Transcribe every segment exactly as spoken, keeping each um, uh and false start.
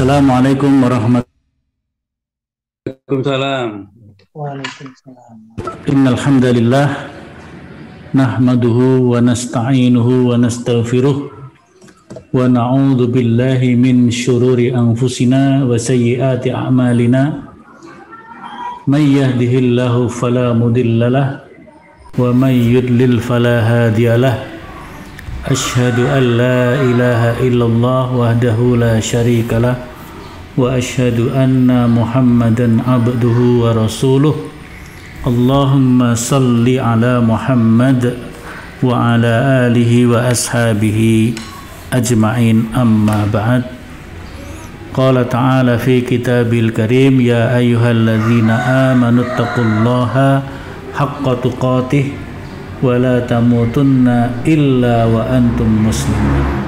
Assalamualaikum warahmatullahi Waalaikumsalam. Waalaikumsalam. Innal hamdalillah nahmaduhu wa nasta'inuhu wa nastaghfiruh wa na'udzu billahi min syururi anfusina wa sayyiati a'malina. May yahdihillahu fala mudhillalah wa may yudlil fala hadiyalah. Asyhadu an la ilaha illallah wahdahu la syarikalah wa asyhadu anna Muhammadan abduhu wa rasuluh. Allahumma salli ala Muhammad wa ala alihi wa ashabihi ajma'in, amma ba'd. Qala ta'ala fi kitabil karim, ya ayyuhalladzina amanu taqullaha haqqa tuqatih wa la tamutunna illa wa antum muslimun.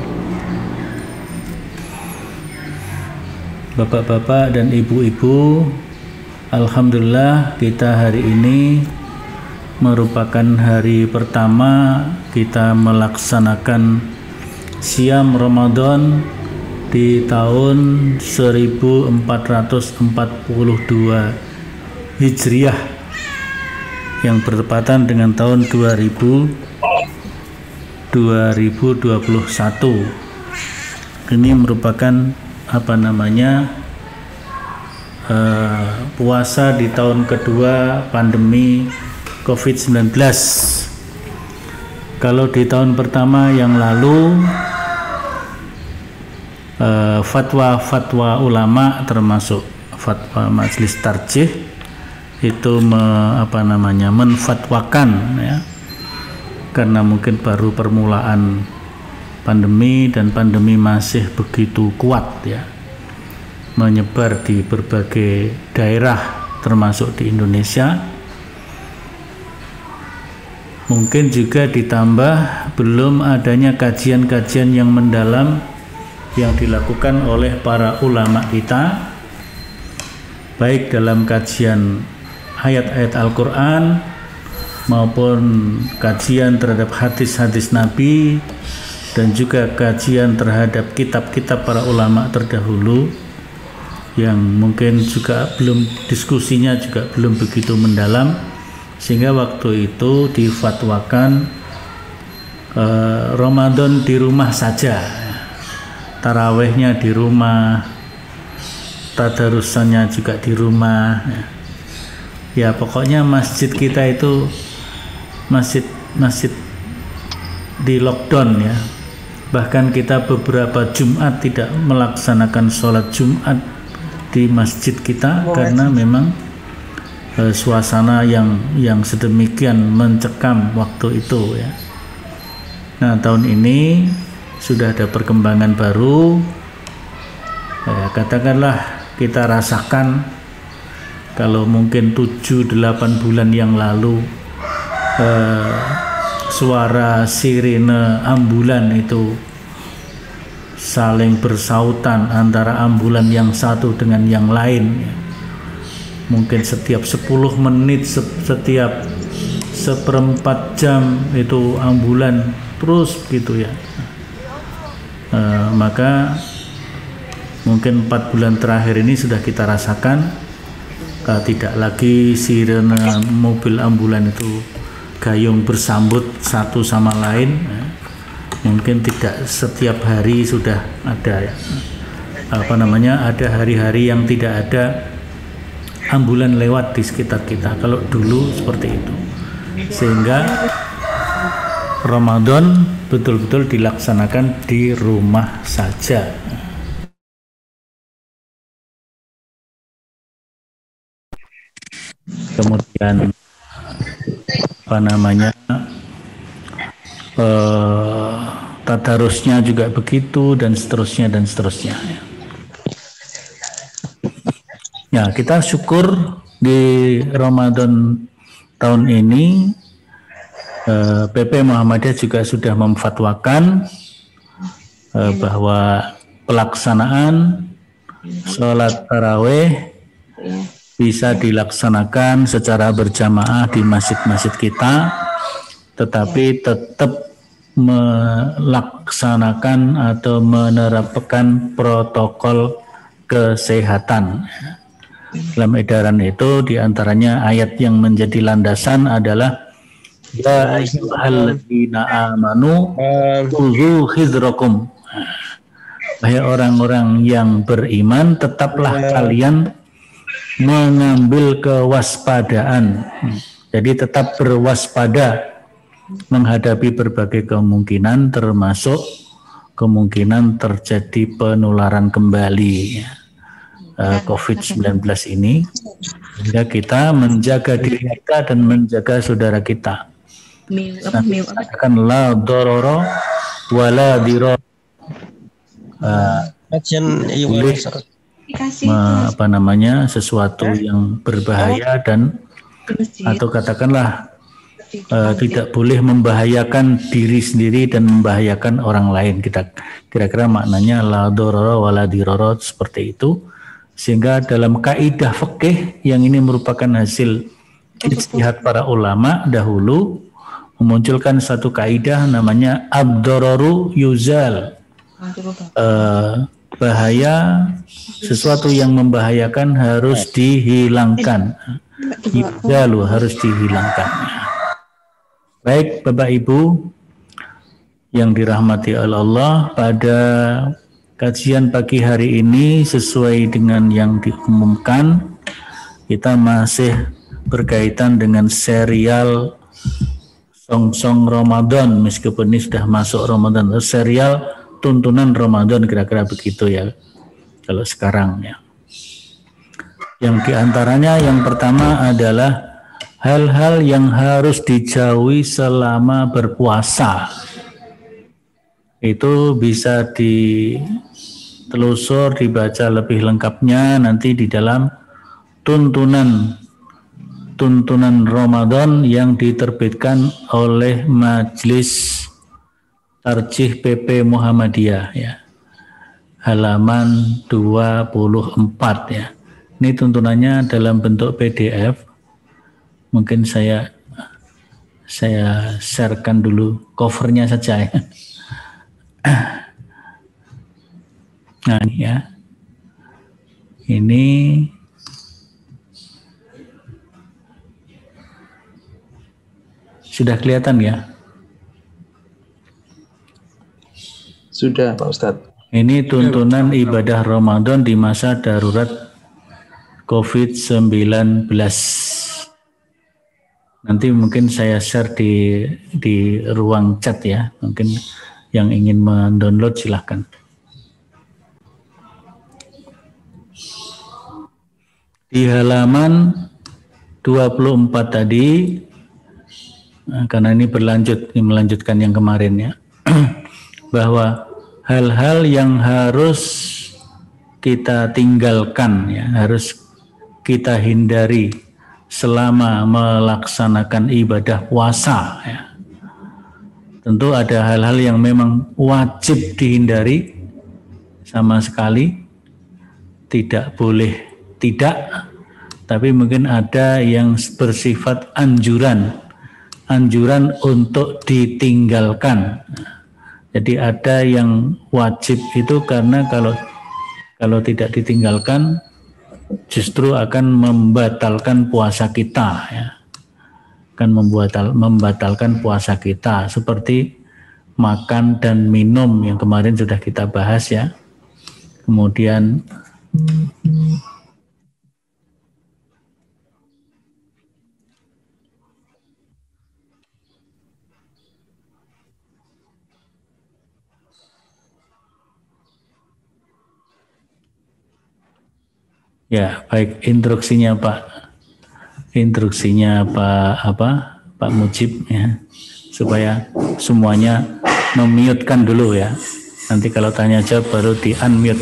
Bapak-bapak dan ibu-ibu, alhamdulillah kita hari ini merupakan hari pertama kita melaksanakan Siyam Ramadan di tahun seribu empat ratus empat puluh dua Hijriah yang bertepatan dengan tahun dua ribu dua puluh satu. Ini merupakan apa namanya uh, puasa di tahun kedua pandemi covid sembilan belas. Kalau di tahun pertama yang lalu uh, fatwa-fatwa ulama termasuk fatwa Majelis Tarjih itu me, apa namanya menfatwakan, ya, karena mungkin baru permulaan pandemi dan pandemi masih begitu kuat, ya, menyebar di berbagai daerah termasuk di Indonesia. Mungkin juga ditambah belum adanya kajian-kajian yang mendalam yang dilakukan oleh para ulama kita, baik dalam kajian ayat-ayat Al-Quran maupun kajian terhadap hadis-hadis Nabi, dan juga kajian terhadap kitab-kitab para ulama terdahulu yang mungkin juga belum, diskusinya juga belum begitu mendalam, sehingga waktu itu difatwakan eh, Ramadan di rumah saja, tarawehnya di rumah, tadarusannya juga di rumah, ya. Ya pokoknya masjid kita itu masjid masjid di lockdown, ya. Bahkan kita beberapa Jumat tidak melaksanakan sholat Jumat di masjid kita karena memang e, suasana yang yang sedemikian mencekam waktu itu, ya. Nah, tahun ini sudah ada perkembangan baru, e, katakanlah kita rasakan kalau mungkin tujuh delapan bulan yang lalu e, suara sirene ambulan itu saling bersautan antara ambulan yang satu dengan yang lain, ya. Mungkin setiap sepuluh menit, setiap seperempat jam itu ambulan terus gitu, ya. E, maka mungkin empat bulan terakhir ini sudah kita rasakan e, tidak lagi sirene mobil ambulan itu gayung bersambut satu sama lain, ya. Mungkin tidak setiap hari sudah ada, ya, apa namanya ada hari-hari yang tidak ada ambulan lewat di sekitar kita. Kalau dulu seperti itu, sehingga Ramadan betul-betul dilaksanakan di rumah saja. Kemudian apa namanya eh, tadarusnya juga begitu, dan seterusnya dan seterusnya, ya. Ya, kita syukur di Ramadan tahun ini eh, P P Muhammadiyah juga sudah memfatwakan eh, bahwa pelaksanaan sholat taraweh bisa dilaksanakan secara berjamaah di masjid-masjid kita, tetapi tetap melaksanakan atau menerapkan protokol kesehatan. Dalam edaran itu diantaranya ayat yang menjadi landasan adalah ya ayyuhalladzina amanu khudzu hidrakum. Wahai orang-orang yang beriman, tetaplah kalian mengambil kewaspadaan. Jadi tetap berwaspada menghadapi berbagai kemungkinan, termasuk kemungkinan terjadi penularan kembali uh, covid sembilan belas ini, sehingga kita menjaga diri kita dan menjaga saudara kita. Nanti katakan la dororo wala diro, uh, boleh uh, apa namanya sesuatu yang berbahaya dan atau katakanlah Uh, tidak boleh membahayakan diri sendiri dan membahayakan orang lain. Kita kira-kira maknanya la dororo wala diroro seperti itu. Sehingga dalam kaidah fikih yang ini merupakan hasil ijtihad para ulama dahulu, memunculkan satu kaidah namanya ad-dororu yuzal. Uh, bahaya, sesuatu yang membahayakan harus dihilangkan. Yuzalu harus dihilangkan. Baik Bapak Ibu yang dirahmati oleh Allah, pada kajian pagi hari ini sesuai dengan yang diumumkan, kita masih berkaitan dengan serial Song-Song Ramadan, meskipun ini sudah masuk Ramadan, serial tuntunan Ramadan, kira-kira begitu ya kalau sekarang ya. Yang diantaranya yang pertama adalah hal-hal yang harus dijauhi selama berpuasa. Itu bisa ditelusur, dibaca lebih lengkapnya nanti di dalam tuntunan tuntunan Ramadan yang diterbitkan oleh Majelis Tarjih P P Muhammadiyah ya. Halaman dua puluh empat ya. Ini tuntunannya dalam bentuk P D F. Mungkin saya saya sharekan dulu covernya saja ya. Nah ini ya, ini sudah kelihatan ya? Sudah Pak Ustadz. Ini tuntunan ibadah Ramadan di masa darurat covid sembilan belas. Nanti mungkin saya share di di ruang chat ya. Mungkin yang ingin mendownload silahkan. Di halaman dua puluh empat tadi, nah, karena ini berlanjut, ini melanjutkan yang kemarin ya, bahwa hal-hal yang harus kita tinggalkan ya, harus kita hindari selama melaksanakan ibadah puasa ya. Tentu ada hal-hal yang memang wajib dihindari sama sekali, tidak boleh tidak, tapi mungkin ada yang bersifat anjuran anjuran untuk ditinggalkan. Jadi ada yang wajib itu karena kalau kalau tidak ditinggalkan justru akan membatalkan puasa kita ya. Akan membatal, membatalkan puasa kita, seperti makan dan minum yang kemarin sudah kita bahas ya. Kemudian ya, baik, instruksinya Pak, instruksinya Pak apa Pak Mujib ya, supaya semuanya memiutkan dulu ya. Nanti kalau tanya jawab baru di unmute.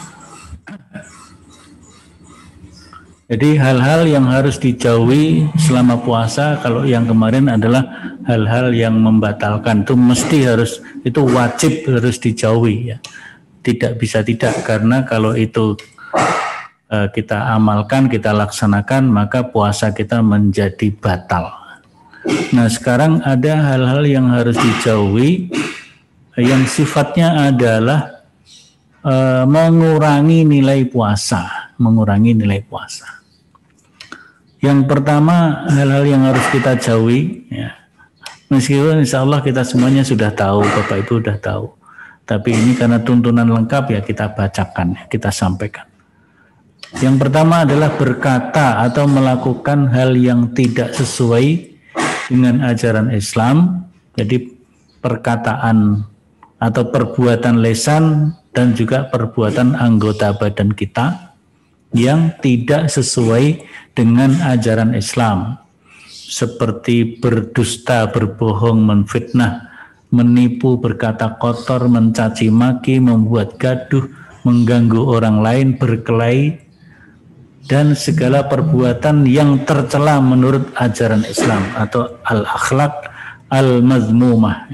Jadi hal-hal yang harus dijauhi selama puasa, kalau yang kemarin adalah hal-hal yang membatalkan, itu mesti harus, itu wajib harus dijauhi ya. Tidak bisa tidak, karena kalau itu kita amalkan, kita laksanakan, maka puasa kita menjadi batal. Nah sekarang ada hal-hal yang harus dijauhi yang sifatnya adalah uh, mengurangi nilai puasa, mengurangi nilai puasa. Yang pertama, hal-hal yang harus kita jauhi, ya. Meskipun insya Allah kita semuanya sudah tahu, Bapak Ibu sudah tahu. Tapi ini karena tuntunan lengkap ya kita bacakan, ya, kita sampaikan. Yang pertama adalah berkata atau melakukan hal yang tidak sesuai dengan ajaran Islam, jadi perkataan atau perbuatan lisan dan juga perbuatan anggota badan kita yang tidak sesuai dengan ajaran Islam, seperti berdusta, berbohong, menfitnah, menipu, berkata kotor, mencaci maki, membuat gaduh, mengganggu orang lain, berkelahi, dan segala perbuatan yang tercela menurut ajaran Islam atau al-akhlaq al-mazmumah.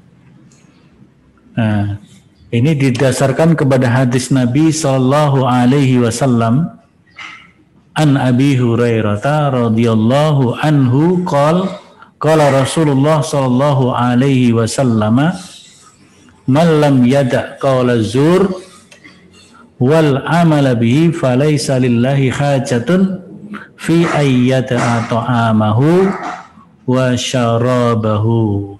Nah, ini didasarkan kepada hadis Nabi Shallallahu Alaihi Wasallam an Abi Hurairah radhiyallahu anhu qala qala Rasulullah Shallallahu Alaihi Wasallam man lam yada' qawla zur wal amala bihi falaysa lillahi hajatun fi ayyata ta'amahu wa syarabahu.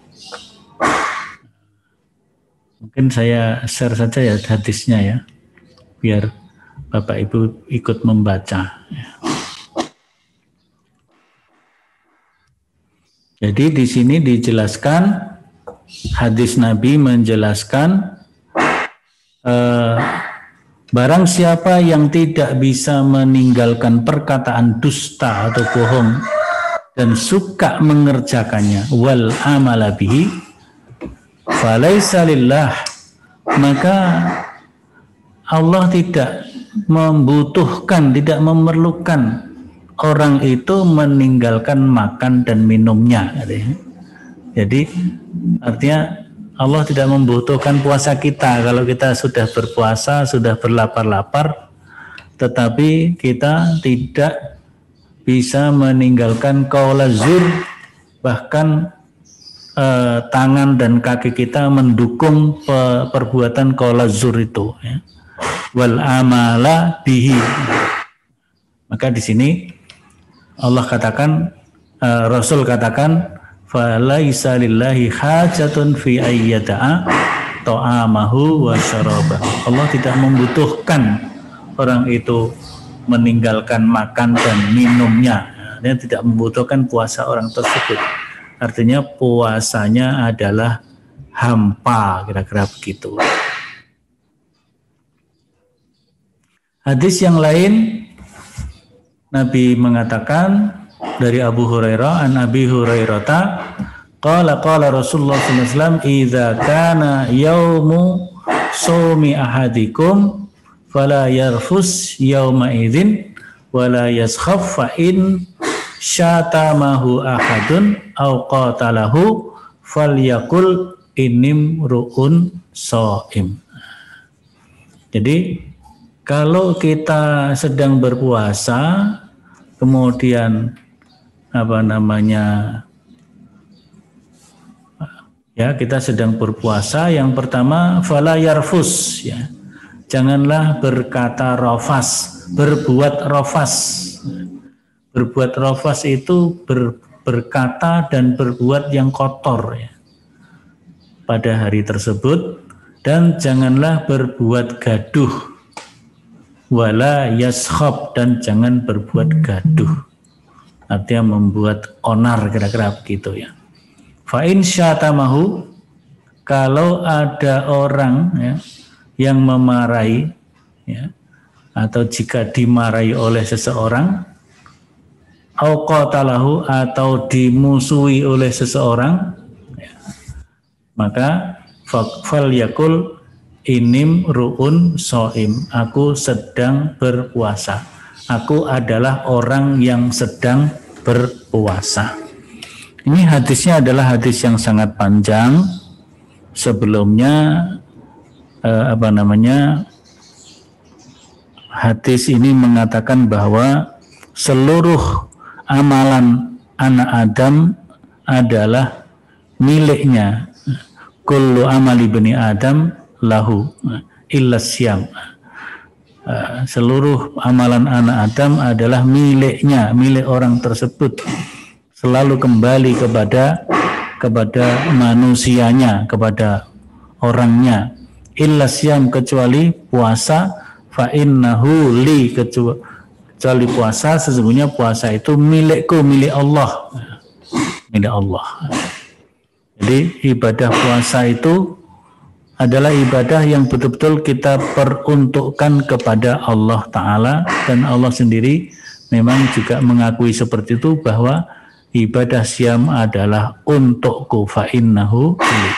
Mungkin saya share saja ya hadisnya ya, biar Bapak Ibu ikut membaca. Jadi di sini dijelaskan, hadis Nabi menjelaskan eh, barang siapa yang tidak bisa meninggalkan perkataan dusta atau bohong dan suka mengerjakannya, wal amala bihi falaisa lillah, maka Allah tidak membutuhkan, tidak memerlukan orang itu meninggalkan makan dan minumnya. Jadi artinya Allah tidak membutuhkan puasa kita. Kalau kita sudah berpuasa, sudah berlapar-lapar, tetapi kita tidak bisa meninggalkan qaula zur, bahkan eh, tangan dan kaki kita mendukung pe, perbuatan qaula zur itu, ya. Wal amala bihi. Maka di sini Allah katakan, eh, Rasul katakan, falaisa lillahi hajatun fi ayyata'a ta'amahu wa syarabahu. Allah tidak membutuhkan orang itu meninggalkan makan dan minumnya. Dia tidak membutuhkan puasa orang tersebut. Artinya puasanya adalah hampa, kira-kira begitu. Hadis yang lain Nabi mengatakan dari Abu Hurairah, an Abi Hurairah qala qala Rasulullah sallallahu alaihi wasallam idza kana yaumu shaumi ahadikum fala yarfus yauma idzin wala yaskhaf fa in syatamahu ahadun aw qatalahu falyakul inim ru'un shaim. Jadi kalau kita sedang berpuasa kemudian apa namanya ya kita sedang berpuasa, yang pertama fala yarfus, ya janganlah berkata rafas, berbuat rafas. Berbuat rafas itu ber, berkata dan berbuat yang kotor, ya, pada hari tersebut. Dan janganlah berbuat gaduh, wala yaskhab, dan jangan berbuat gaduh, artinya membuat onar, kira-kira begitu ya. Fa in syatamahu, kalau ada orang ya, yang memarahi ya, atau jika dimarahi oleh seseorang, au qatalahu, atau dimusuhi oleh seseorang, ya, maka fal yakul inim ru'un so'im, aku sedang berpuasa, aku adalah orang yang sedang berpuasa. Ini hadisnya adalah hadis yang sangat panjang. Sebelumnya eh, apa namanya hadis ini mengatakan bahwa seluruh amalan anak Adam adalah miliknya. Kullu amali bani Adam lahu illa syam. Uh, seluruh amalan anak Adam adalah miliknya, milik orang tersebut, selalu kembali kepada kepada manusianya, kepada orangnya. Illa syam, kecuali puasa, fa innahu li, kecuali puasa, sesungguhnya puasa itu milikku, milik Allah, milik Allah. Jadi ibadah puasa itu adalah ibadah yang betul-betul kita peruntukkan kepada Allah Ta'ala, dan Allah sendiri memang juga mengakui seperti itu, bahwa ibadah syam adalah untukku, fa innahu li.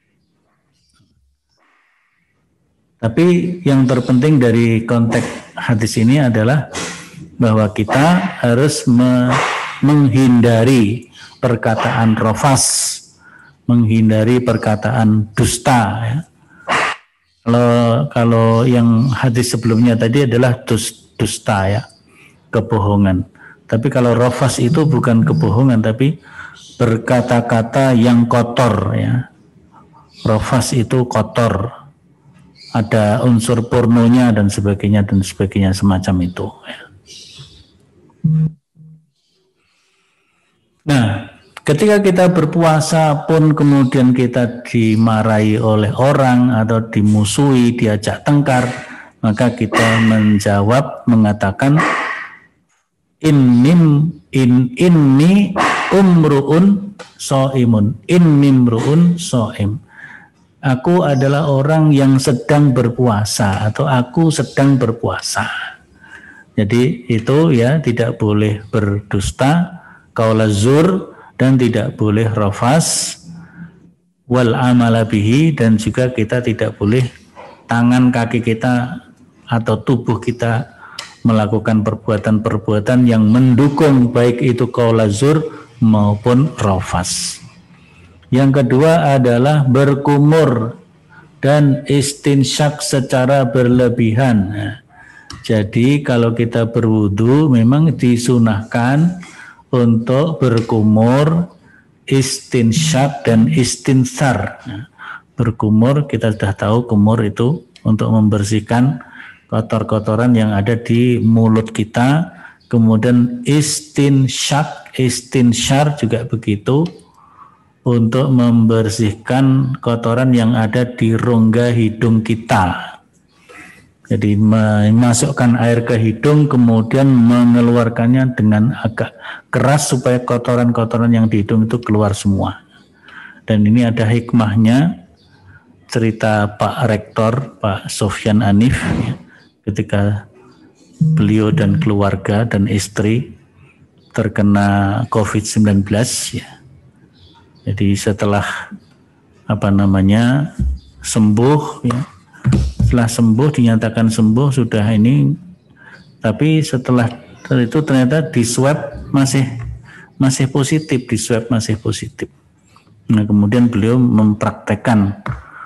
Tapi yang terpenting dari konteks hadis ini adalah bahwa kita harus me menghindari perkataan rafas, menghindari perkataan dusta, ya. Kalau kalau yang hadis sebelumnya tadi adalah dus, dusta, ya, kebohongan. Tapi kalau rafas itu bukan kebohongan, tapi berkata-kata yang kotor, ya. Rafas itu kotor, ada unsur pornonya dan sebagainya dan sebagainya semacam itu, ya. Nah, ketika kita berpuasa pun kemudian kita dimarahi oleh orang atau dimusuhi, diajak tengkar, maka kita menjawab mengatakan innim in inni umruun shaimun, innimruun shaim. Aku adalah orang yang sedang berpuasa, atau aku sedang berpuasa. Jadi itu, ya, tidak boleh berdusta, qaula zur, dan tidak boleh rafas, wal amala bihi, dan juga kita tidak boleh tangan kaki kita atau tubuh kita melakukan perbuatan-perbuatan yang mendukung baik itu qaula zur maupun rafas. Yang kedua adalah berkumur dan istinsyak secara berlebihan. Nah, jadi kalau kita berwudu memang disunahkan untuk berkumur, istinsyak dan istinsar. Nah, berkumur, kita sudah tahu kumur itu untuk membersihkan kotor-kotoran yang ada di mulut kita. Kemudian istinsyak, istinsyar juga begitu, untuk membersihkan kotoran yang ada di rongga hidung kita. Jadi memasukkan air ke hidung kemudian mengeluarkannya dengan agak keras supaya kotoran-kotoran yang di hidung itu keluar semua. Dan ini ada hikmahnya, cerita Pak Rektor, Pak Sofyan Anif, ya, ketika beliau dan keluarga dan istri terkena covid sembilan belas, ya. Jadi setelah apa namanya sembuh, ya, setelah sembuh dinyatakan sembuh sudah ini, tapi setelah itu ternyata di swab masih masih positif, di swab masih positif. Nah, kemudian beliau mempraktekkan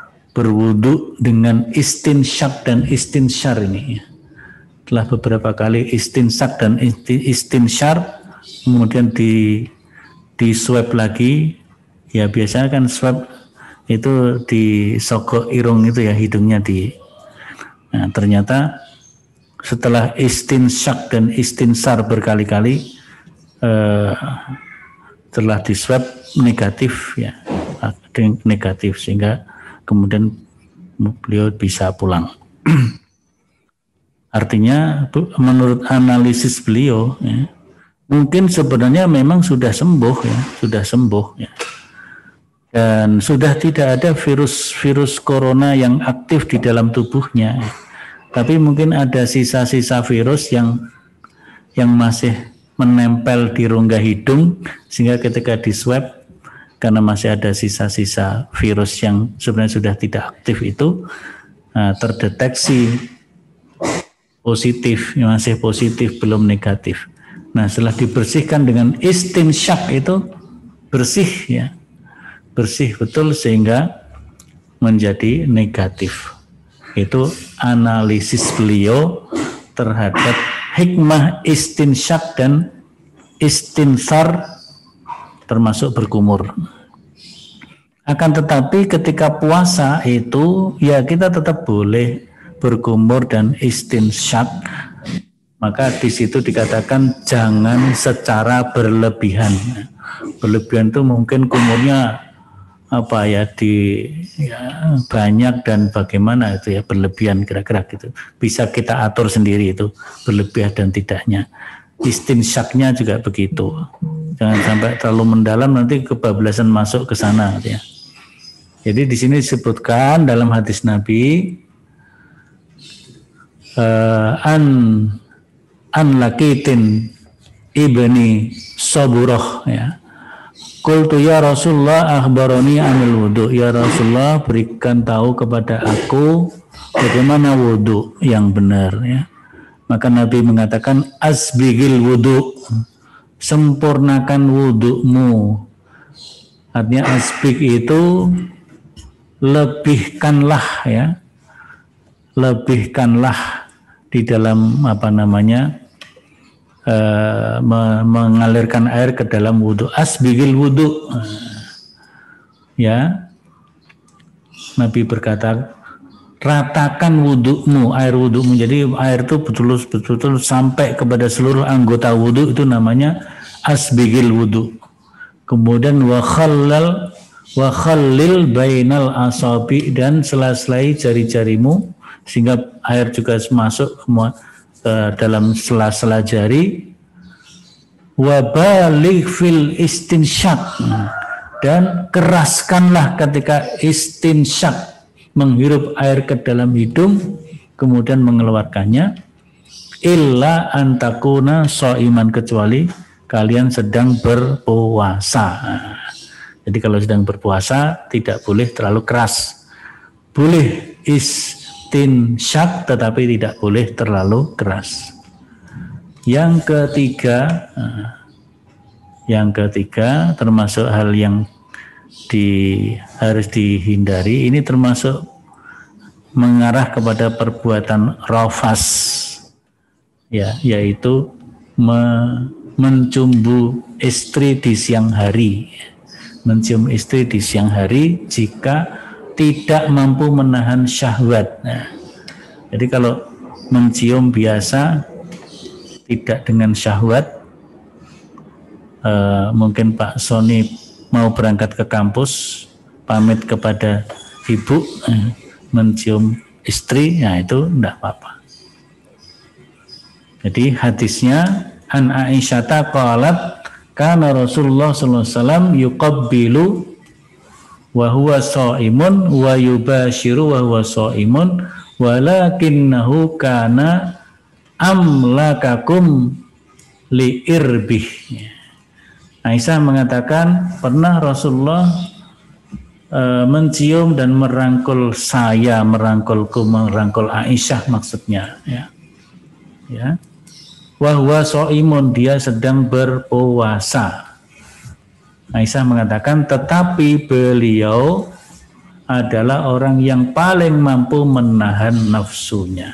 berwudu dengan istinsyak dan istinsyar ini. Setelah beberapa kali istinsyak dan istinsyar, kemudian di di swab lagi. Ya biasanya kan swab itu disogok irung itu, ya, hidungnya di. Nah, ternyata setelah istinsyak dan istinsar berkali-kali, eh, setelah di swab negatif, ya, negatif, sehingga kemudian beliau bisa pulang. Artinya menurut analisis beliau, ya, mungkin sebenarnya memang sudah sembuh, ya, sudah sembuh, ya. Dan sudah tidak ada virus-virus corona yang aktif di dalam tubuhnya, tapi mungkin ada sisa-sisa virus yang yang masih menempel di rongga hidung, sehingga ketika di swab, karena masih ada sisa-sisa virus yang sebenarnya sudah tidak aktif itu, nah, terdeteksi positif, masih positif, belum negatif. Nah, setelah dibersihkan dengan istinsyak itu bersih, ya. Bersih betul sehingga menjadi negatif. Itu analisis beliau terhadap hikmah istinsyak dan istinsar termasuk berkumur. Akan tetapi ketika puasa itu, ya, kita tetap boleh berkumur dan istinsyak, maka di situ dikatakan jangan secara berlebihan. Berlebihan itu mungkin kumurnya apa ya di ya, banyak dan bagaimana itu ya, berlebihan kira-kira gitu. Bisa kita atur sendiri itu berlebihan dan tidaknya. Istinsyaknya juga begitu. Jangan sampai terlalu mendalam, nanti kebablasan masuk ke sana gitu ya. Jadi di sini disebutkan dalam hadis Nabi uh, an an lakitin ibni Saburah ya. Qultu ya Rasulullah akhbaroni anil wudu. Ya Rasulullah, berikan tahu kepada aku bagaimana wudu yang benar ya. Maka Nabi mengatakan asbigil wudu, sempurnakan wudumu. Artinya asbig itu lebihkanlah ya. Lebihkanlah di dalam apa namanya? Uh, mengalirkan air ke dalam wudhu. Asbigil wudhu uh, ya, Nabi berkata ratakan wudhumu, air wudhumu. Jadi air itu betul-betul sampai kepada seluruh anggota wudhu, itu namanya asbigil wudhu. Kemudian wa khallal wa khallil bainal asabi, dan sela-selai jari-jarimu sehingga air juga masuk semua dalam sela-sela jari. Wa baligh fil istinsyak, dan keraskanlah ketika istinsyak, menghirup air ke dalam hidung kemudian mengeluarkannya. Illa antakuna shaiman, kecuali kalian sedang berpuasa. Jadi kalau sedang berpuasa tidak boleh terlalu keras. Boleh istinsyak tetapi tidak boleh terlalu keras. Yang ketiga, yang ketiga termasuk hal yang di, harus dihindari, ini termasuk mengarah kepada perbuatan rafas, ya, yaitu me, mencumbu istri di siang hari, mencium istri di siang hari jika tidak mampu menahan syahwat. Nah, jadi kalau mencium biasa tidak dengan syahwat, uh, mungkin Pak Sony mau berangkat ke kampus, pamit kepada ibu, uh, mencium istri, ya itu tidak apa-apa. Jadi hadisnya an Aisyata qalat kana Rasulullah sallallahu alaihi wasallam yuqabbilu wa huwa shaimun wa yubashiru wa huwa shaimun walakinnahu kana amlakakum liirbih. Aisyah mengatakan pernah Rasulullah e, mencium dan merangkul saya, merangkulku, merangkul Aisyah maksudnya, ya. Ya. Wa huwa shaimun, dia sedang berpuasa. Aisyah mengatakan tetapi beliau adalah orang yang paling mampu menahan nafsunya.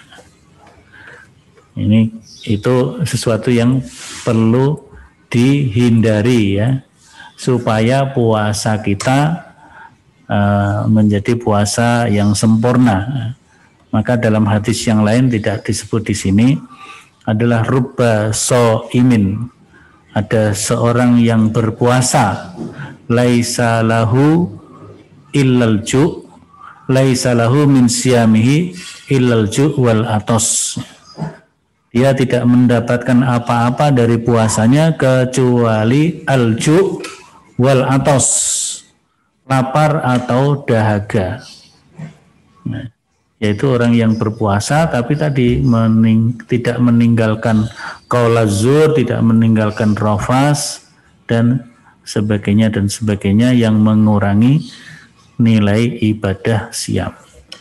Ini itu sesuatu yang perlu dihindari ya, supaya puasa kita uh, menjadi puasa yang sempurna. Maka dalam hadis yang lain tidak disebut di sini, adalah rubba shaimin, ada seorang yang berpuasa, laisa lahu illal ju', laisa lahu min siyamihi illal ju' wal atos. Dia tidak mendapatkan apa-apa dari puasanya kecuali al-ju' wal atos, lapar atau dahaga. Nah, yaitu orang yang berpuasa tapi tadi mening, tidak meninggalkan qaul zur, tidak meninggalkan rafas dan sebagainya dan sebagainya yang mengurangi nilai ibadah siam.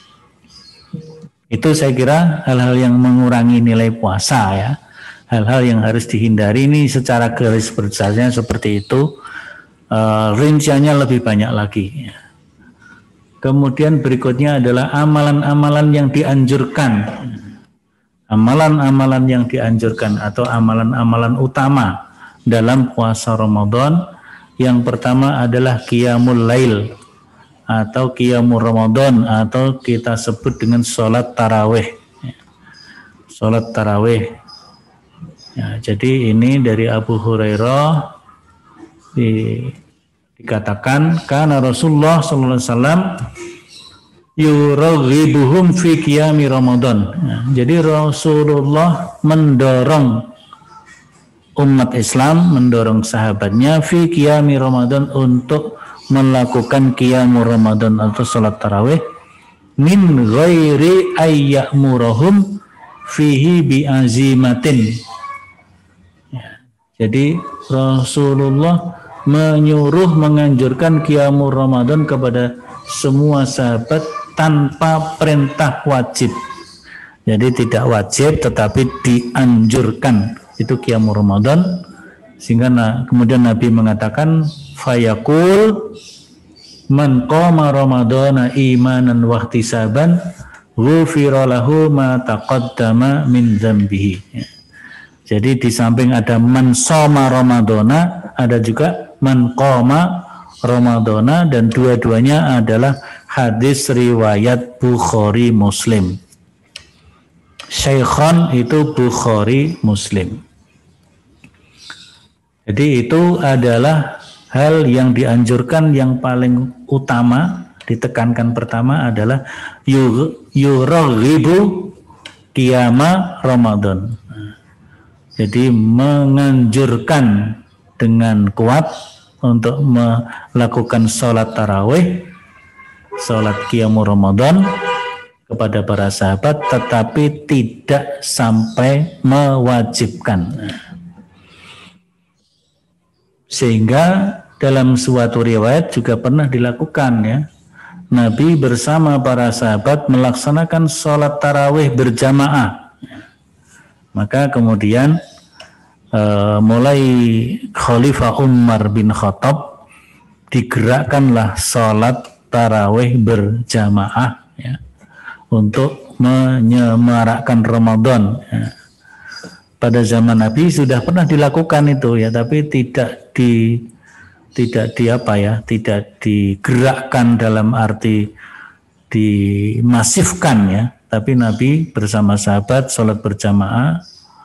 Itu saya kira hal-hal yang mengurangi nilai puasa ya. Hal-hal yang harus dihindari ini secara garis besarnya seperti itu. Uh, rinciannya lebih banyak lagi. Kemudian berikutnya adalah amalan-amalan yang dianjurkan. Amalan-amalan yang dianjurkan atau amalan-amalan utama dalam puasa Ramadan. Yang pertama adalah qiyamul lail atau qiyamul Ramadan atau kita sebut dengan sholat tarawih. Sholat tarawih. Ya, jadi ini dari Abu Hurairah di, dikatakan karena Rasulullah sallallahu alaihi wasallam yuraghibuhum fi qiyami Ramadan. Ya, jadi Rasulullah mendorong umat Islam, mendorong sahabatnya fi qiyami Ramadan untuk melakukan qiyamul Ramadan atau salat tarawih min ghairi ayyamurahum fihi bi azimatin. Ya, jadi Rasulullah menyuruh menganjurkan qiyamul Ramadan kepada semua sahabat tanpa perintah wajib. Jadi tidak wajib tetapi dianjurkan itu qiyamul Ramadan, sehingga nah, kemudian Nabi mengatakan fayaqul man qama ramadana imanan wa ihtisaban ghufira lahu ma taqaddama min dzambihi. Ya. Jadi di samping ada man shoma ramadana, ada juga man qama ramadana, dan dua-duanya adalah hadis riwayat Bukhari Muslim. Syaikhan itu Bukhari Muslim. Jadi itu adalah hal yang dianjurkan yang paling utama, ditekankan pertama adalah yuraghibu qiyama Ramadan. Jadi menganjurkan dengan kuat untuk melakukan sholat tarawih, sholat qiyamul Ramadan kepada para sahabat, tetapi tidak sampai mewajibkan. Sehingga dalam suatu riwayat juga pernah dilakukan, ya, Nabi bersama para sahabat melaksanakan sholat tarawih berjamaah. Maka kemudian uh, mulai Khalifah Umar bin Khattab digerakkanlah sholat tarawih berjamaah, ya, untuk menyemarakkan Ramadan. Ya. Pada zaman Nabi sudah pernah dilakukan itu, ya, tapi tidak di tidak di apa ya, tidak digerakkan dalam arti dimasifkan, ya. Tapi Nabi bersama sahabat sholat berjamaah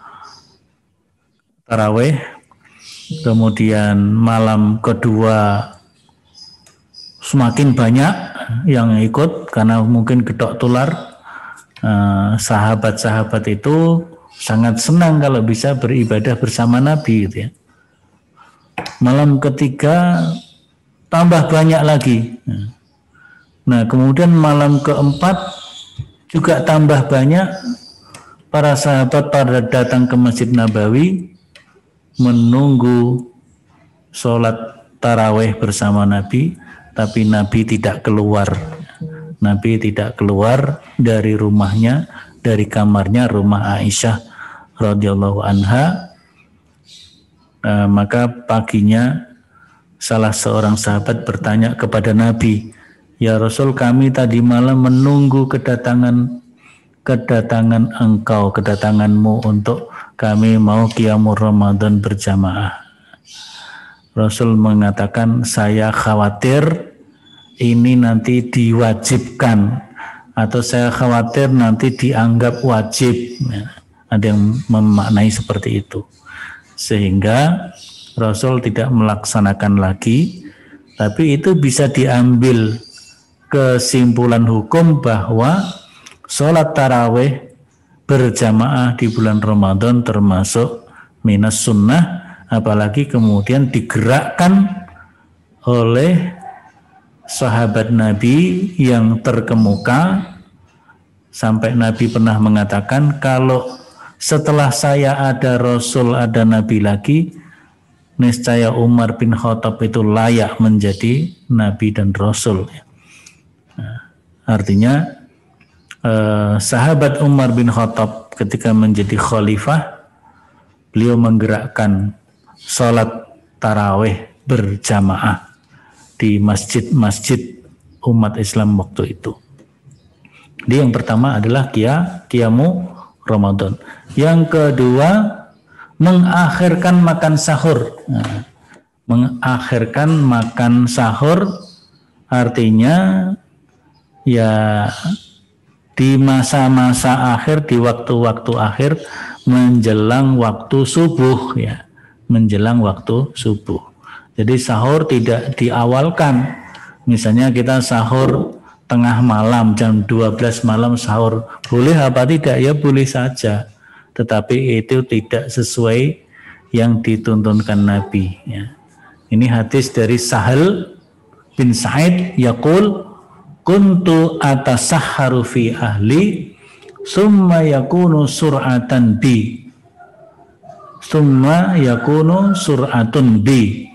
tarawih, kemudian malam kedua semakin banyak yang ikut karena mungkin gedok tular. Eh, sahabat-sahabat itu sangat senang kalau bisa beribadah bersama Nabi, gitu ya. Malam ketiga tambah banyak lagi. Nah, kemudian malam keempat juga tambah banyak para sahabat pada datang ke Masjid Nabawi menunggu sholat tarawih bersama Nabi, tapi Nabi tidak keluar. Nabi tidak keluar dari rumahnya, dari kamarnya, rumah Aisyah radhiyallahu anha. E, maka paginya salah seorang sahabat bertanya kepada Nabi, "Ya Rasul, kami tadi malam menunggu kedatangan kedatangan engkau, kedatanganmu untuk kami mau qiyamul Ramadan berjamaah." Rasul mengatakan, "Saya khawatir ini nanti diwajibkan, atau saya khawatir nanti dianggap wajib." Ada yang memaknai seperti itu, sehingga Rasul tidak melaksanakan lagi. Tapi itu bisa diambil kesimpulan hukum bahwa sholat tarawih berjamaah di bulan Ramadan termasuk minas sunnah, apalagi kemudian digerakkan oleh sahabat Nabi yang terkemuka, sampai Nabi pernah mengatakan, kalau setelah saya ada Rasul, ada Nabi lagi, niscaya Umar bin Khattab itu layak menjadi Nabi dan Rasul. Nah, artinya eh, sahabat Umar bin Khattab ketika menjadi khalifah, beliau menggerakkan sholat tarawih berjamaah di masjid-masjid umat Islam waktu itu. Jadi yang pertama adalah qiyam qiyamu Ramadan. Yang kedua, mengakhirkan makan sahur. Nah, mengakhirkan makan sahur Artinya ya di masa-masa akhir, di waktu-waktu akhir menjelang waktu subuh ya, menjelang waktu subuh. Jadi sahur tidak diawalkan. Misalnya kita sahur tengah malam jam dua belas malam sahur, boleh apa tidak? Ya boleh saja. Tetapi itu tidak sesuai yang dituntunkan Nabi ya. Ini hadis dari Sahal bin Sa'id yaqul kuntu atasahharu fi ahli summa yakunu sur'atan bi summa yakunu sur'atun bi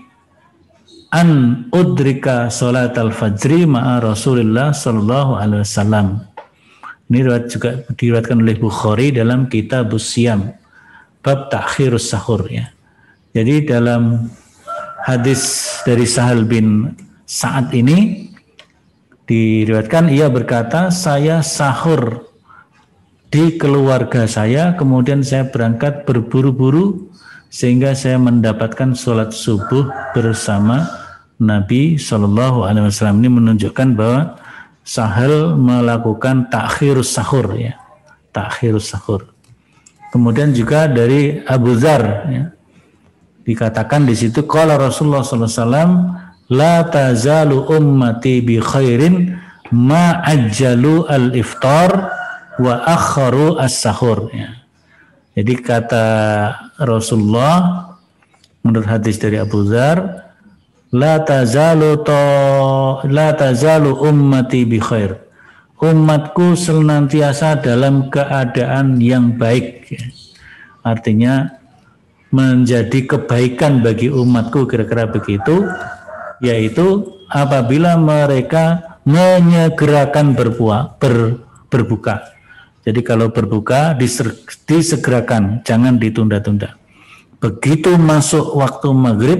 an udrika salatal fajri ma'a Rasulullah sallallahu alaihi wasallam. Ini riwayat juga diriwayatkan oleh Bukhari dalam Kitabus Siyam bab ta'khirus sahur ya. Jadi dalam hadis dari Sahal bin Sa'ad ini diriwayatkan ia berkata, saya sahur di keluarga saya, kemudian saya berangkat berburu-buru sehingga saya mendapatkan sholat subuh bersama Nabi Shallallahu Alaihi Wasallam. Ini menunjukkan bahwa Sahal melakukan takhirus sahur ya, takhirus sahur. Kemudian juga dari Abu Dzar ya, dikatakan di situ qala Rasulullah sallallahu alaihi wasallam la tazalu ummati bi khairin ma ajjalu al-iftar wa akharu as-sahur ya. Jadi kata Rasulullah menurut hadis dari Abu Dzar, la tazalu to la tazalu ummati bi khair. Umatku senantiasa dalam keadaan yang baik ya. Artinya menjadi kebaikan bagi umatku, kira-kira begitu, yaitu apabila mereka menyegerakan berpuasa, ber, berbuka. Jadi kalau berbuka disegerakan, jangan ditunda-tunda. Begitu masuk waktu maghrib,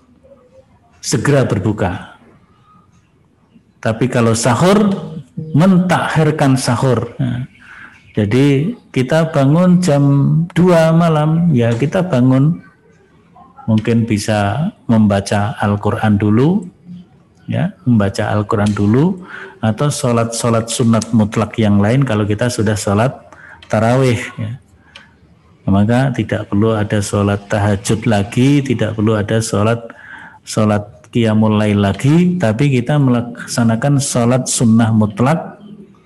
segera berbuka. Tapi kalau sahur, mentakhirkan sahur. Nah, jadi kita bangun jam dua malam, ya kita bangun mungkin bisa membaca Al-Quran dulu, ya membaca Al-Quran dulu, atau sholat-sholat sunat mutlak yang lain kalau kita sudah sholat tarawih. Ya. Maka tidak perlu ada sholat tahajud lagi, tidak perlu ada sholat sholat qiyamul lail lagi, tapi kita melaksanakan sholat sunnah mutlak.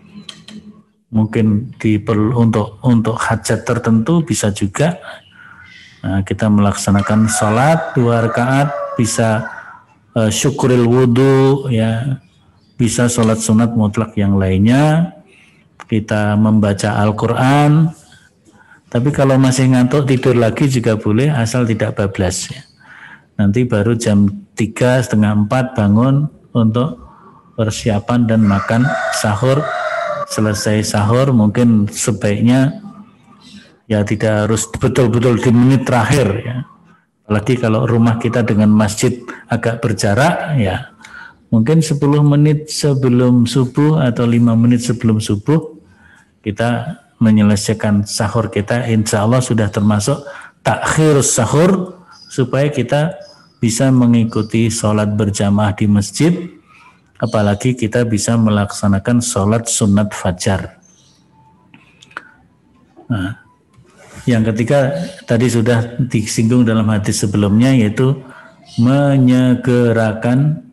Mungkin di untuk untuk hajat tertentu bisa juga. Nah, kita melaksanakan sholat dua rakaat, bisa uh, syukuril wudhu, ya, bisa sholat sunat mutlak yang lainnya. Kita membaca Al-Quran. Tapi kalau masih ngantuk tidur lagi juga boleh, asal tidak bablas. Ya. Nanti baru jam tiga setengah empat bangun untuk persiapan dan makan sahur. Selesai sahur mungkin sebaiknya ya tidak harus betul-betul di menit terakhir ya. Apalagi kalau rumah kita dengan masjid agak berjarak ya, mungkin sepuluh menit sebelum subuh atau lima menit sebelum subuh kita menyelesaikan sahur kita, insya Allah sudah termasuk takhirus sahur, supaya kita bisa mengikuti sholat berjamaah di masjid. Apalagi kita bisa melaksanakan sholat sunat fajar. Nah, yang ketiga tadi sudah disinggung dalam hadis sebelumnya, yaitu menyegerakan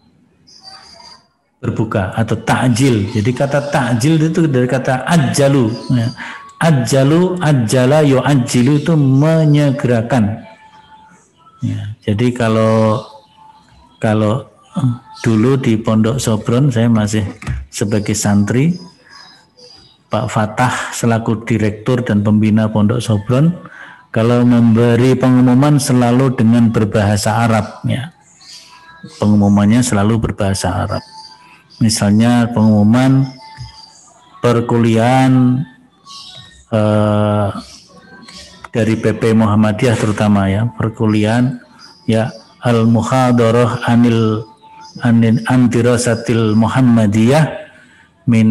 berbuka atau ta'jil. Jadi kata ta'jil itu dari kata ajjalu. Ya. Ajjalu, ajjala, yu'ajjilu itu menyegerakan. Ya, jadi kalau kalau dulu di Pondok Sobron, saya masih sebagai santri, Pak Fatah selaku direktur dan pembina Pondok Sobron, kalau memberi pengumuman selalu dengan berbahasa Arab, ya. Pengumumannya selalu berbahasa Arab. Misalnya pengumuman perkuliahan eh, dari P P Muhammadiyah terutama ya, perkuliahan ya al-muhadarah anil anin antirasatil Muhammadiyah min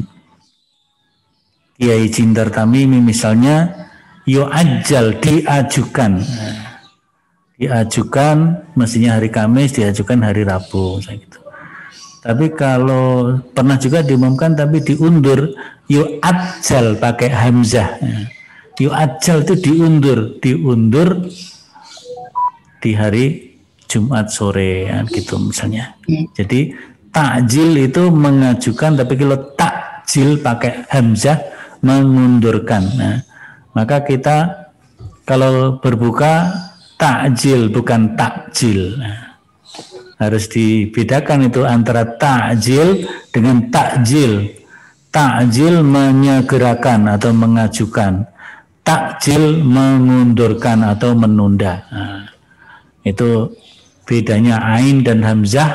Kiai Jindar Tamimi misalnya, yu'ajjal, diajukan diajukan mestinya hari Kamis, diajukan hari Rabu gitu. Tapi kalau pernah juga diumumkan tapi diundur, yu'ajjal pakai hamzah. Yu'ajjal itu diundur, diundur di hari Jumat sore ya, gitu misalnya. Jadi takjil itu mengajukan, tapi kalau takjil pakai hamzah mengundurkan. Nah, maka kita kalau berbuka takjil bukan takjil. Nah, harus dibedakan itu antara takjil dengan takjil. Takjil menyegerakan atau mengajukan. Takjil mengundurkan atau menunda. Nah, itu bedanya ain dan hamzah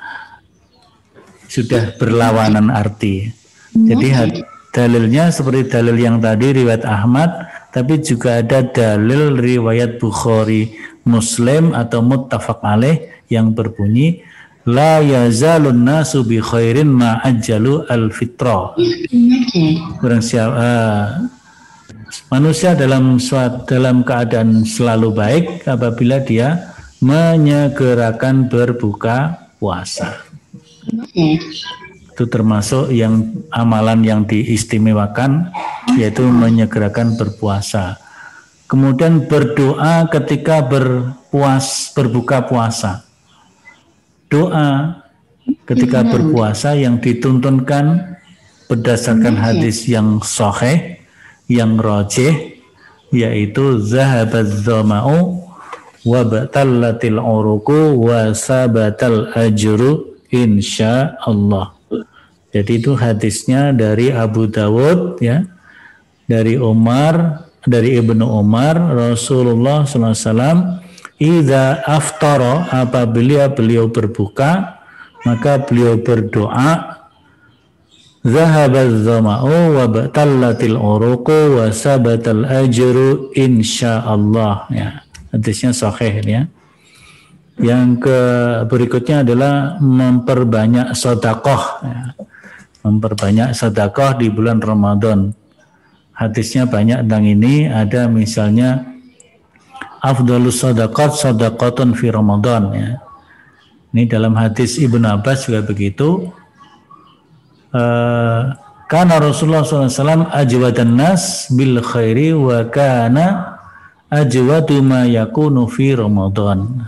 sudah berlawanan arti. Jadi dalilnya seperti dalil yang tadi riwayat Ahmad, tapi juga ada dalil riwayat Bukhari, Muslim atau muttafaq alaih yang berbunyi la yazalun nasu bi khairin ma ajjalu al fitra. Barang siapa uh, manusia dalam suatu dalam keadaan selalu baik apabila dia menyegerakan berbuka puasa. Itu termasuk yang amalan yang diistimewakan, yaitu menyegerakan berpuasa. Kemudian berdoa ketika berpuas berbuka puasa. Doa ketika berpuasa yang dituntunkan berdasarkan hadis yang sahih, yang rajih, yaitu zahabaz zama'u wa batallatil uruqu wa sabatal ajru insyaallah. Jadi itu hadisnya dari Abu Dawud ya, dari Umar, dari Ibnu Umar, Rasulullah sallallahu alaihi wasallam idza aftara, apabila beliau berbuka maka beliau berdoa zahabaz zama'u wa batallatil uruqu wa sabatal ajru insyaallah ya. Hadisnya sahih ya. Yang ke berikutnya adalah memperbanyak sedekah ya. Memperbanyak sedekah di bulan Ramadan. Hadisnya banyak tentang ini, ada misalnya afdhalus shadaqat shadaqatun fi Ramadan ya. Ini dalam hadis Ibnu Abbas juga begitu. Uh, karena Rasulullah shallallahu alaihi wasallam ajwadan nas bil khairi wa kana ajwadu ma yakunu fi Ramadan.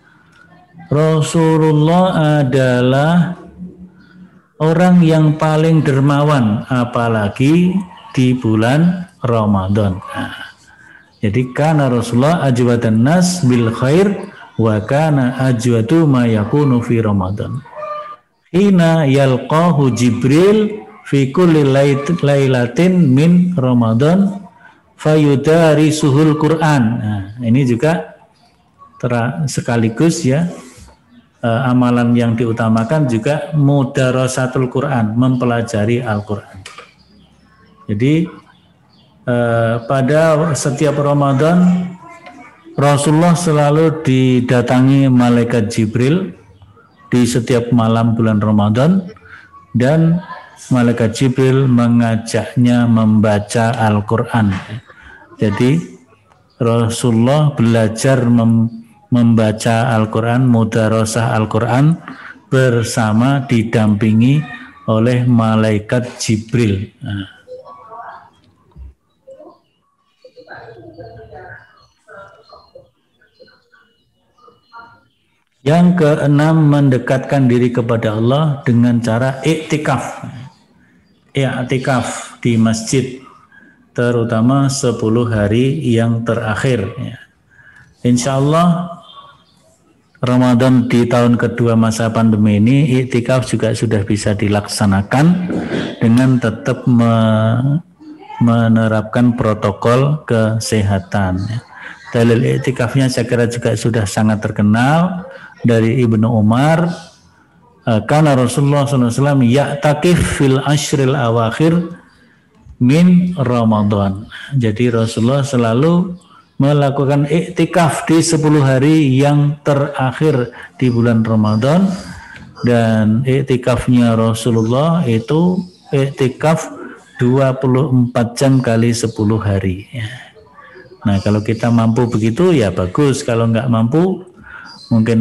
Rasulullah adalah orang yang paling dermawan apalagi di bulan Ramadan. Nah, jadi karena Rasulullah ajwadan nas bil khair wa kana ajwadu ma yakunu fi Ramadan. Hina yalqahu Jibril fi kulli lailatin min Ramadan fayudarisuhul Quran. Nah, ini juga ter- sekaligus ya uh, amalan yang diutamakan juga mudarasatul Quran, mempelajari Al-Quran. Jadi uh, pada setiap Ramadan Rasulullah selalu didatangi malaikat Jibril di setiap malam bulan Ramadan, dan malaikat Jibril mengajaknya membaca Al-Quran. Jadi Rasulullah belajar mem- membaca Al-Quran, mudarasah Al-Quran bersama didampingi oleh malaikat Jibril. Nah. Yang keenam, mendekatkan diri kepada Allah dengan cara iktikaf. Iktikaf di masjid, terutama sepuluh hari yang terakhir. Insya Allah Ramadan di tahun kedua masa pandemi ini, iktikaf juga sudah bisa dilaksanakan dengan tetap me- menerapkan protokol kesehatan. Dalil iktikafnya saya kira juga sudah sangat terkenal dari Ibnu Umar. Karena Rasulullah shallallahu alaihi wasallam ya'takif fil ashril awakhir min Ramadan. Jadi Rasulullah selalu melakukan iktikaf di sepuluh hari yang terakhir di bulan Ramadan, dan iktikafnya Rasulullah itu iktikaf dua puluh empat jam kali sepuluh hari. Nah, kalau kita mampu begitu ya bagus, kalau nggak mampu mungkin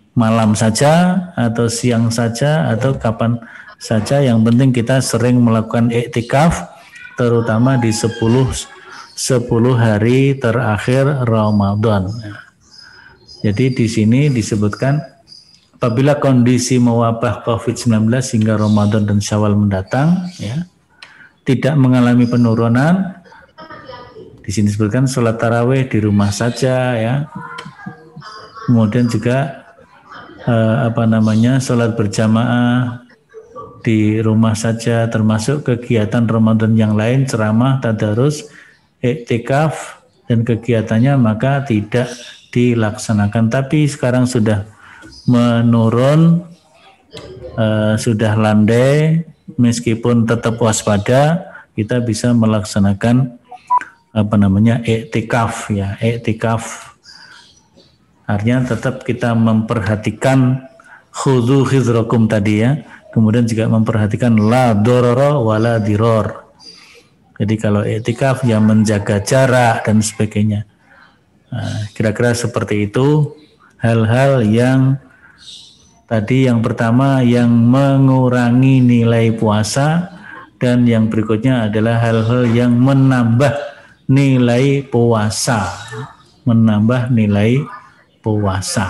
malam saja atau siang saja atau kapan saja, yang penting kita sering melakukan iktikaf, terutama di sepuluh sepuluh hari terakhir Ramadan. Jadi di sini disebutkan apabila kondisi mewabah covid sembilan belas hingga Ramadan dan Syawal mendatang, ya, tidak mengalami penurunan, di sini disebutkan sholat tarawih di rumah saja, ya. Kemudian juga eh, apa namanya sholat berjamaah di rumah saja, termasuk kegiatan Ramadan yang lain, ceramah, tadarus, iktikaf dan kegiatannya maka tidak dilaksanakan. Tapi sekarang sudah menurun, uh, sudah landai, meskipun tetap waspada, kita bisa melaksanakan apa namanya iktikaf, ya. Iktikaf artinya tetap kita memperhatikan khudhu hizrakum tadi, ya. Kemudian juga memperhatikan la dororo wala diror. Jadi kalau iktikaf ya menjaga jarak dan sebagainya. Nah, kira-kira seperti itu hal-hal yang tadi, yang pertama yang mengurangi nilai puasa, dan yang berikutnya adalah hal-hal yang menambah nilai puasa, menambah nilai puasa.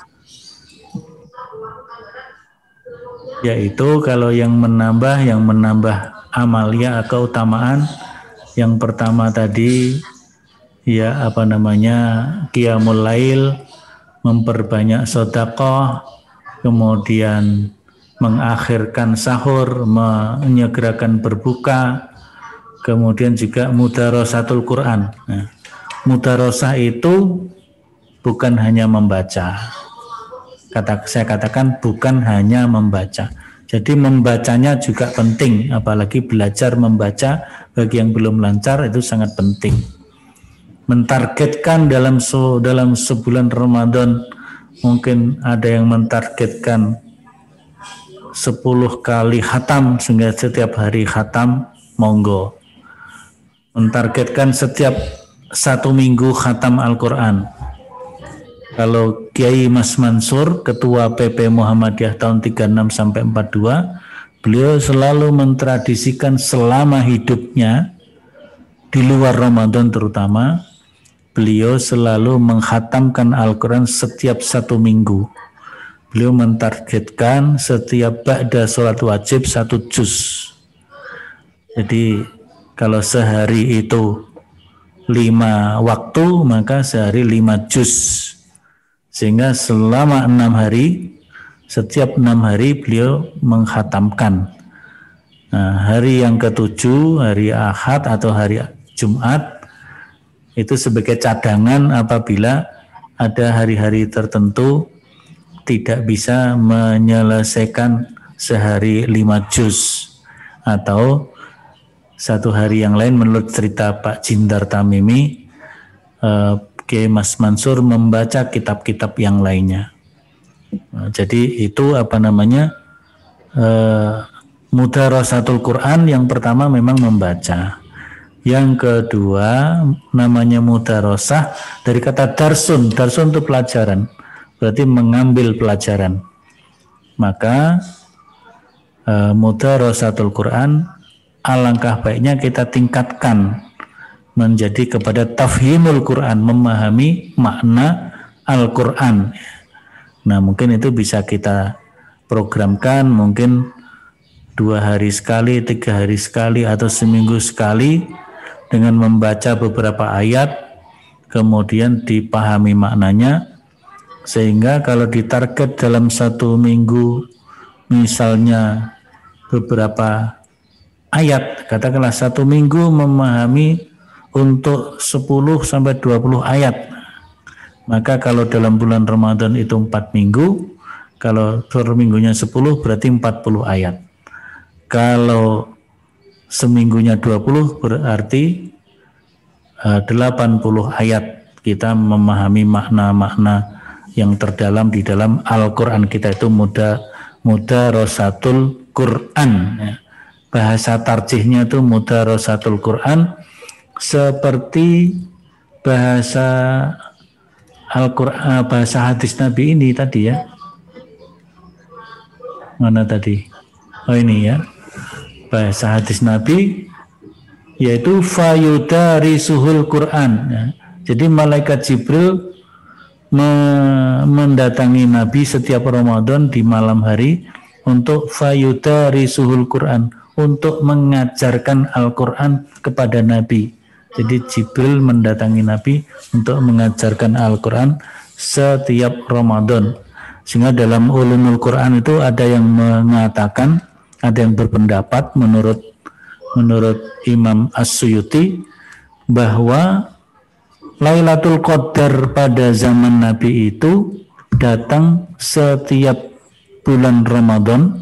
Yaitu kalau yang menambah, yang menambah amalia keutamaan, yang pertama tadi ya apa namanya qiyamul lail, memperbanyak sedekah, kemudian mengakhirkan sahur, menyegerakan berbuka, kemudian juga mudarosatul Quran. Nah, mudarosah itu bukan hanya membaca. Kata saya katakan bukan hanya membaca. Jadi membacanya juga penting, apalagi belajar membaca bagi yang belum lancar itu sangat penting. Mentargetkan dalam so, dalam sebulan Ramadan, mungkin ada yang mentargetkan sepuluh kali khatam sehingga setiap hari khatam, monggo. Mentargetkan setiap satu minggu khatam Al-Quran. Kalau Kiai Mas Mansur, Ketua P P Muhammadiyah tahun tiga puluh enam sampai empat puluh dua, beliau selalu mentradisikan selama hidupnya, di luar Ramadan terutama, beliau selalu menghatamkan Al-Quran setiap satu minggu. Beliau mentargetkan setiap ba'da sholat wajib satu juz. Jadi kalau sehari itu lima waktu, maka sehari lima juz. Sehingga selama enam hari, setiap enam hari beliau menghatamkan. Nah, hari yang ketujuh, hari Ahad atau hari Jumat, itu sebagai cadangan apabila ada hari-hari tertentu tidak bisa menyelesaikan sehari lima juz, atau satu hari yang lain menurut cerita Pak Jindar Tamimi, eh, Kiai Mas Mansur membaca kitab-kitab yang lainnya. Nah, jadi itu apa namanya eh, mudarasatul Quran, yang pertama memang membaca. Yang kedua namanya mudarasah dari kata darsun. Darsun itu pelajaran, berarti mengambil pelajaran. Maka eh, mudarasatul Quran alangkah baiknya kita tingkatkan menjadi kepada tafhimul Quran, memahami makna Al-Quran. Nah, mungkin itu bisa kita programkan, mungkin dua hari sekali, tiga hari sekali, atau seminggu sekali, dengan membaca beberapa ayat, kemudian dipahami maknanya, sehingga kalau ditarget dalam satu minggu, misalnya beberapa ayat, katakanlah satu minggu memahami untuk sepuluh sampai dua puluh ayat, maka kalau dalam bulan Ramadan itu empat minggu, kalau per minggunya sepuluh berarti empat puluh ayat. Kalau seminggunya dua puluh berarti uh, delapan puluh ayat. Kita memahami makna-makna yang terdalam di dalam Al-Quran kita, itu muda mudarasatul Quran, ya. Bahasa tarjihnya itu mudarasatul Quran, seperti bahasa Al-Quran, bahasa hadis Nabi ini tadi, ya. mana tadi? Oh ini ya, bahasa hadis Nabi, yaitu fayudarisuhul Quran. Ya. Jadi malaikat Jibril me- mendatangi Nabi setiap Ramadan di malam hari untuk fayudarisuhul Quran, untuk mengajarkan Al-Quran kepada Nabi. Jadi Jibril mendatangi Nabi untuk mengajarkan Al-Quran setiap Ramadan. Sehingga dalam ulumul Quran itu ada yang mengatakan, ada yang berpendapat menurut menurut Imam As-Suyuti bahwa Lailatul Qadar pada zaman Nabi itu datang setiap bulan Ramadan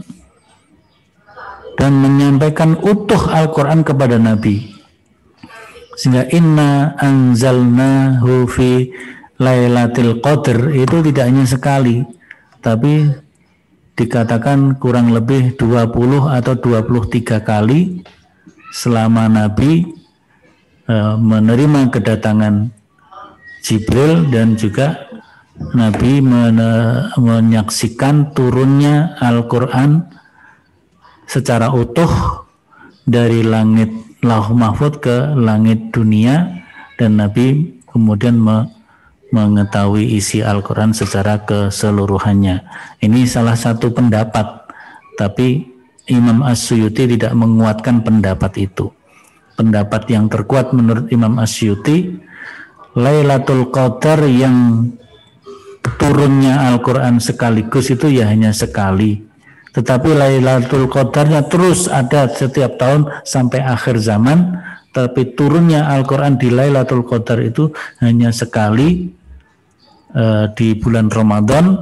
dan menyampaikan utuh Al-Quran kepada Nabi. Sehingga inna anzalnahu fi Lailatul Qadar itu tidak hanya sekali, tapi dikatakan kurang lebih dua puluh atau dua puluh tiga kali selama Nabi e, menerima kedatangan Jibril, dan juga Nabi men, menyaksikan turunnya Al-Quran secara utuh dari langit Lauh Mahfud ke langit dunia, dan Nabi kemudian me, mengetahui isi Al-Quran secara keseluruhannya. Ini salah satu pendapat, tapi Imam As-Suyuti tidak menguatkan pendapat itu. Pendapat yang terkuat menurut Imam As-Suyuti, Lailatul Qadar yang turunnya Al-Quran sekaligus itu ya hanya sekali. Tetapi Lailatul Qadarnya terus ada setiap tahun sampai akhir zaman. Tapi turunnya Al-Quran di Lailatul Qadar itu hanya sekali uh, di bulan Ramadan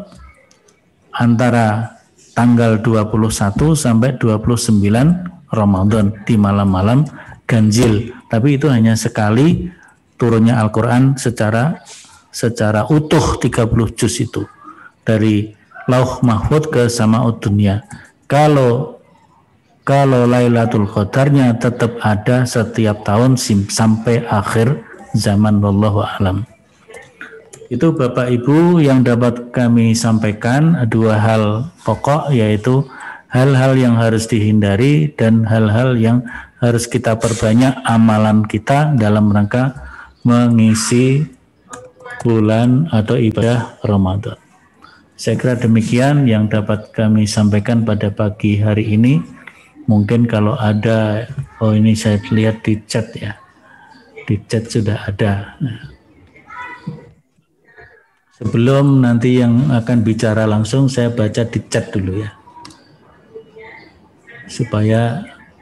antara tanggal dua puluh satu sampai dua puluh sembilan Ramadan di malam-malam ganjil. Tapi itu hanya sekali turunnya Al-Quran secara secara utuh tiga puluh juz itu dari Lauh Mahfud ke Sama'ud Dunia. Kalau kalau Lailatul Qadarnya tetap ada setiap tahun sim, sampai akhir zaman, wallahu a'lam. Itu Bapak Ibu yang dapat kami sampaikan, dua hal pokok, yaitu hal-hal yang harus dihindari dan hal-hal yang harus kita perbanyak amalan kita dalam rangka mengisi bulan atau ibadah Ramadan. Saya kira demikian yang dapat kami sampaikan pada pagi hari ini. Mungkin kalau ada, oh ini saya lihat di chat ya, di chat sudah ada. Sebelum nanti yang akan bicara langsung, saya baca di chat dulu ya, supaya.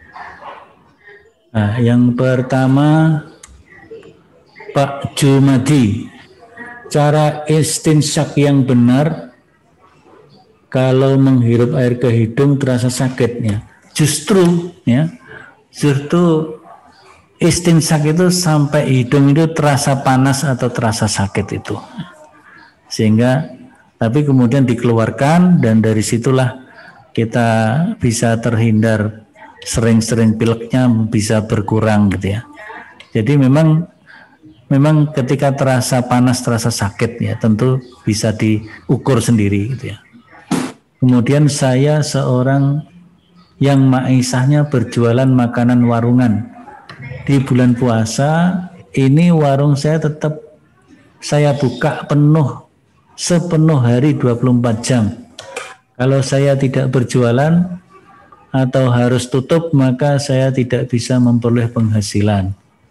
Nah, yang pertama Pak Jumadi, cara istinsyak yang benar kalau menghirup air ke hidung terasa sakitnya. Justru ya, justru istinsyak itu sampai hidung itu terasa panas atau terasa sakit itu. Sehingga tapi kemudian dikeluarkan, dan dari situlah kita bisa terhindar, sering-sering pileknya bisa berkurang gitu ya. Jadi memang memang ketika terasa panas, terasa sakit ya, tentu bisa diukur sendiri gitu ya. Kemudian saya seorang yang maisahnya berjualan makanan warungan. Di bulan puasa ini warung saya tetap saya buka penuh sepenuh hari dua puluh empat jam. Kalau saya tidak berjualan atau harus tutup, maka saya tidak bisa memperoleh penghasilan.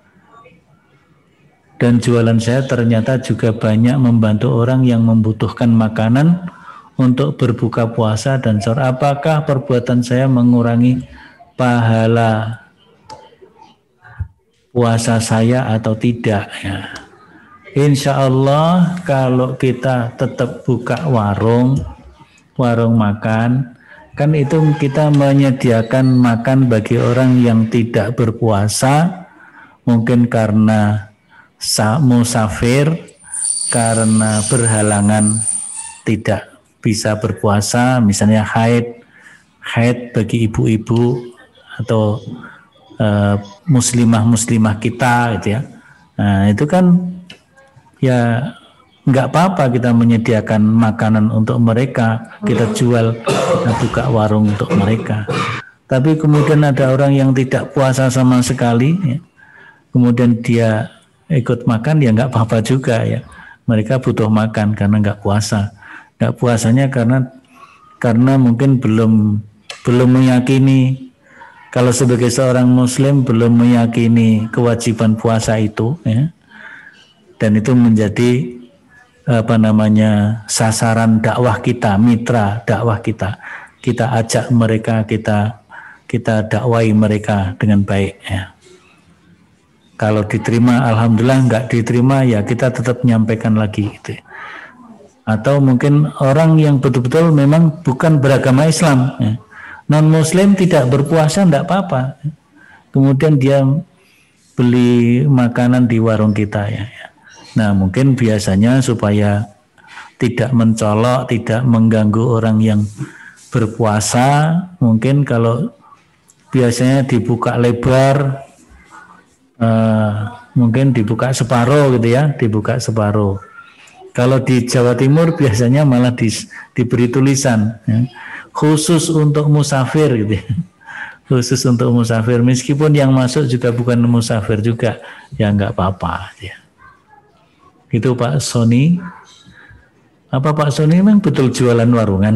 Dan jualan saya ternyata juga banyak membantu orang yang membutuhkan makanan untuk berbuka puasa dan sahur. Apakah perbuatan saya mengurangi pahala puasa saya atau tidak ya? Insya Allah kalau kita tetap buka warung warung makan, kan itu kita menyediakan makan bagi orang yang tidak berpuasa, mungkin karena musafir, karena berhalangan tidak bisa berpuasa, misalnya haid, haid bagi ibu-ibu atau uh, muslimah-muslimah kita gitu ya. Nah, itu kan ya nggak apa-apa kita menyediakan makanan untuk mereka, kita jual, kita buka warung untuk mereka. Tapi kemudian ada orang yang tidak puasa sama sekali, ya, kemudian dia ikut makan, ya nggak apa-apa juga ya. Mereka butuh makan karena nggak puasa. Nggak puasanya karena karena mungkin belum belum meyakini, kalau sebagai seorang muslim belum meyakini kewajiban puasa itu, ya, dan itu menjadi apa namanya sasaran dakwah kita, mitra dakwah kita. Kita ajak mereka, kita kita dakwai mereka dengan baik, ya. Kalau diterima alhamdulillah, nggak diterima ya kita tetap menyampaikan lagi gitu. Atau mungkin orang yang betul-betul memang bukan beragama Islam, ya, non muslim tidak berpuasa, tidak apa-apa, kemudian dia beli makanan di warung kita, ya, ya. Nah mungkin biasanya supaya tidak mencolok, tidak mengganggu orang yang berpuasa, mungkin kalau biasanya dibuka lebar, uh, mungkin dibuka separuh gitu ya, dibuka separuh. Kalau di Jawa Timur biasanya malah di, diberi tulisan, ya, khusus untuk musafir gitu ya. Khusus untuk musafir, meskipun yang masuk juga bukan musafir juga, ya nggak apa-apa ya. Itu Pak Sony. Apa Pak Sony memang betul jualan warungan?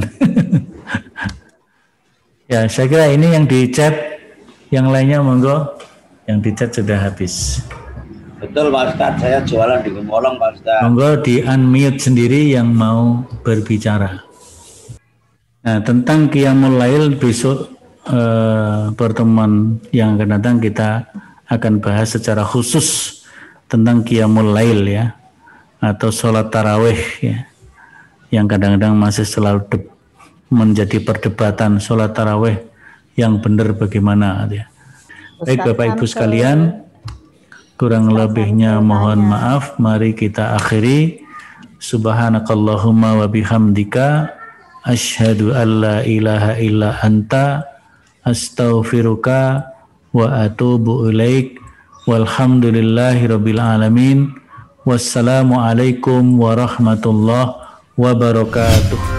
Ya saya kira ini yang di chat, yang lainnya monggo, yang di chat sudah habis. Betul Pak Ustadz, saya jualan di Gemolong Pak Ustadz. Monggo di unmute sendiri yang mau berbicara. Nah tentang Qiyamul Lail besok eh, pertemuan yang akan datang kita akan bahas secara khusus tentang Qiyamul Lail ya, atau sholat tarawih ya, yang kadang-kadang masih selalu de- menjadi perdebatan sholat tarawih yang benar bagaimana ya. Baik Bapak Ibu sekalian, kurang lebihnya mohon maaf. Mari kita akhiri. Subhanakallahumma wa bihamdika asyhadu an la ilaha illa anta astaghfiruka wa atubu ilaik. Walhamdulillahi rabbil alamin. Wassalamualaikum warahmatullahi wabarakatuh.